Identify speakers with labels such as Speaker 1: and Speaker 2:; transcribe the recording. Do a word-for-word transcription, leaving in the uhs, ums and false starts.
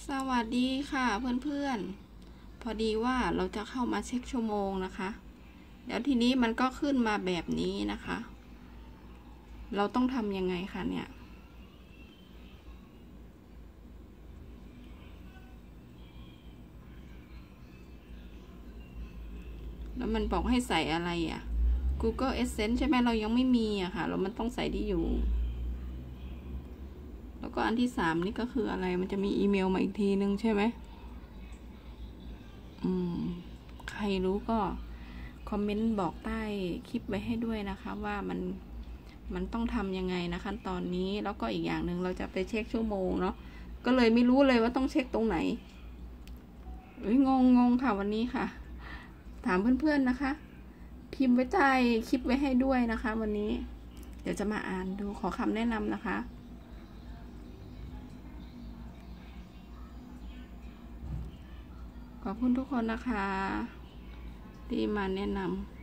Speaker 1: สวัสดีค่ะเพื่อนๆพอดีว่าเราจะเข้ามาเช็คชั่วโมงนะคะแล้วทีนี้มันก็ขึ้นมาแบบนี้นะคะเราต้องทำยังไงคะเนี่ยแล้วมันบอกให้ใส่อะไรอ่ะ Google Adsense ใช่ไหมเรายังไม่มีอะค่ะแล้วมันต้องใส่ที่อยู่แล้วก็อันที่สามนี่ก็คืออะไรมันจะมีอีเมลมาอีกทีนึงใช่ไหมอืมใครรู้ก็คอมเมนต์บอกใต้คลิปไว้ให้ด้วยนะคะว่ามันมันต้องทำยังไงนะขั้นตอนนี้แล้วก็อีกอย่างหนึ่งเราจะไปเช็คชั่วโมงเนาะก็เลยไม่รู้เลยว่าต้องเช็คตรงไหนเอ้ยงงงงค่ะวันนี้ค่ะถามเพื่อนๆนะคะพิมพ์ไว้ใต้คลิปไว้ให้ด้วยนะคะวันนี้เดี๋ยวจะมาอ่านดูขอคำแนะนำนะคะขอบคุณทุกคนนะคะที่มาแนะนำ